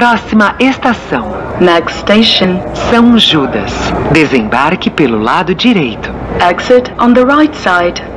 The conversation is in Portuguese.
Próxima estação. Next station, São Judas. Desembarque pelo lado direito. exit on the right side.